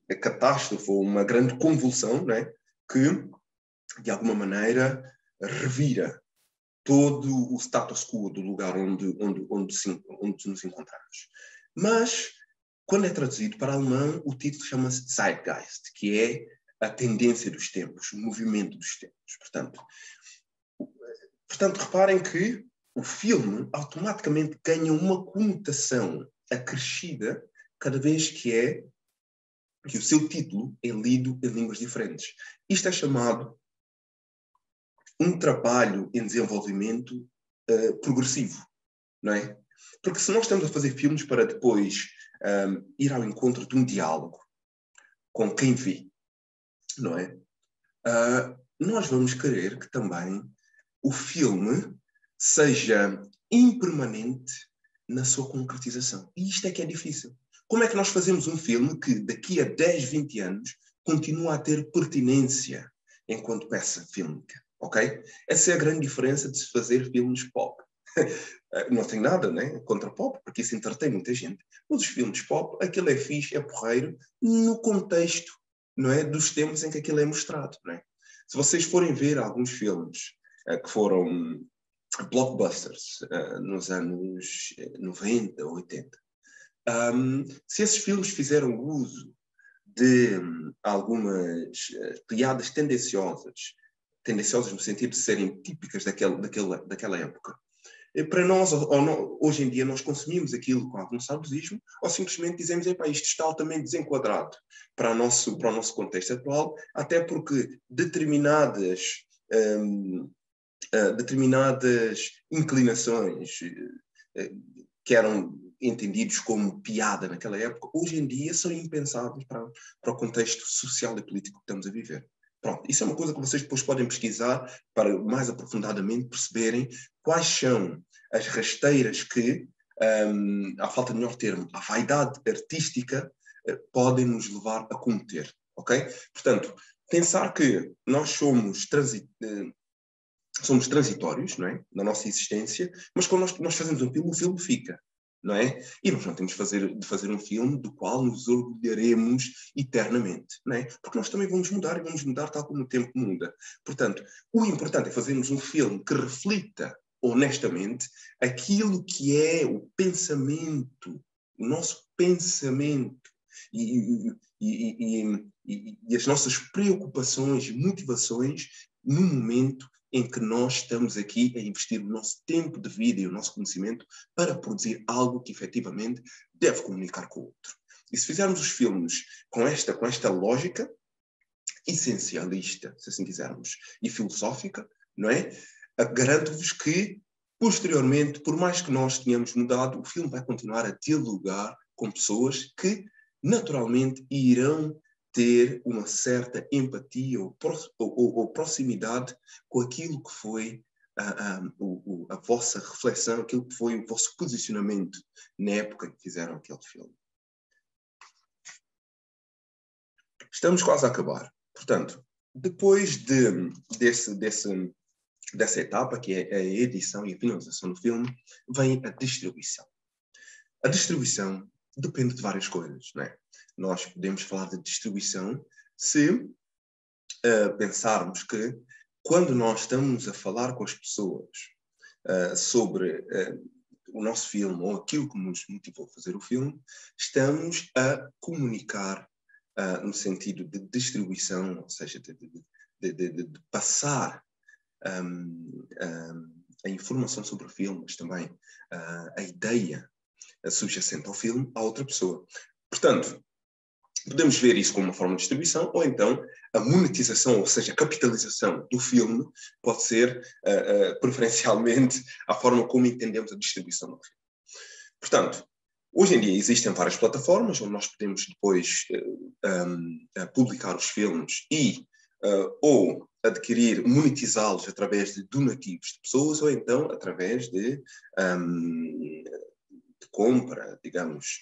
catástrofe ou uma grande convulsão, né, que, de alguma maneira, revira todo o status quo do lugar onde nos encontramos. Mas, quando é traduzido para alemão, o título chama-se Zeitgeist, que é a tendência dos tempos, o movimento dos tempos. Portanto, reparem que o filme automaticamente ganha uma conotação acrescida cada vez que o seu título é lido em línguas diferentes. Isto é chamado um trabalho em desenvolvimento progressivo, não é? Porque se nós estamos a fazer filmes para depois ir ao encontro de um diálogo com quem vê, não é? Nós vamos querer que também o filme seja impermanente na sua concretização. E isto é que é difícil. Como é que nós fazemos um filme que daqui a 10, 20 anos continua a ter pertinência enquanto peça fílmica? Ok? Essa é a grande diferença de se fazer filmes pop. Não tem nada, né, contra pop, porque isso entretém muita gente. Mas os filmes pop, aquilo é fixe, é porreiro, no contexto, não é, dos tempos em que aquilo é mostrado. Não é? Se vocês forem ver alguns filmes que foram blockbusters nos anos 90, 80, se esses filmes fizeram uso de algumas piadas tendenciosas no sentido de serem típicas daquela época, para nós, hoje em dia, nós consumimos aquilo com algum saudosismo, ou simplesmente dizemos, isto está altamente desenquadrado para o nosso contexto atual, até porque determinadas inclinações que eram entendidos como piada naquela época, hoje em dia são impensáveis para o contexto social e político que estamos a viver. Pronto, isso é uma coisa que vocês depois podem pesquisar para mais aprofundadamente perceberem quais são as rasteiras que, à falta de melhor termo, a vaidade artística podem nos levar a cometer, ok? Portanto, pensar que nós somos transitórios, não é? Na nossa existência, mas quando nós fazemos um filme, o filme fica. Não é? E nós não temos de fazer um filme do qual nos orgulharemos eternamente, não é? Porque nós também vamos mudar, e vamos mudar tal como o tempo muda. Portanto, o importante é fazermos um filme que reflita honestamente aquilo que é o pensamento, o nosso pensamento e as nossas preocupações e motivações no momento em que nós estamos aqui a investir o nosso tempo de vida e o nosso conhecimento para produzir algo que efetivamente deve comunicar com o outro. E se fizermos os filmes com esta lógica essencialista, se assim quisermos, e filosófica, não é? Garanto-vos que, posteriormente, por mais que nós tenhamos mudado, o filme vai continuar a dialogar com pessoas que, naturalmente, irão ter uma certa empatia ou proximidade com aquilo que foi a vossa reflexão, aquilo que foi o vosso posicionamento na época que fizeram aquele filme. Estamos quase a acabar. Portanto, depois dessa etapa, que é a edição e a finalização do filme, vem a distribuição. A distribuição depende de várias coisas, não é? Nós podemos falar de distribuição se pensarmos que, quando nós estamos a falar com as pessoas sobre o nosso filme ou aquilo que nos motivou a fazer o filme, estamos a comunicar no sentido de distribuição, ou seja, de passar a informação sobre o filme, mas também a ideia subjacente ao filme a outra pessoa. Portanto, podemos ver isso como uma forma de distribuição, ou então a monetização, ou seja, a capitalização do filme, pode ser preferencialmente a forma como entendemos a distribuição do filme. Portanto, hoje em dia existem várias plataformas onde nós podemos depois publicar os filmes e ou adquirir, monetizá-los através de donativos de pessoas, ou então através de compra, digamos,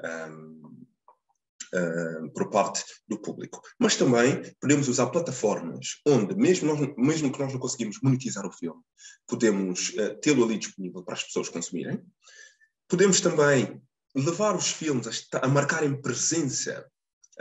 por parte do público. Mas também podemos usar plataformas onde, mesmo que nós não conseguimos monetizar o filme, podemos tê-lo ali disponível para as pessoas consumirem. Podemos também levar os filmes a marcarem presença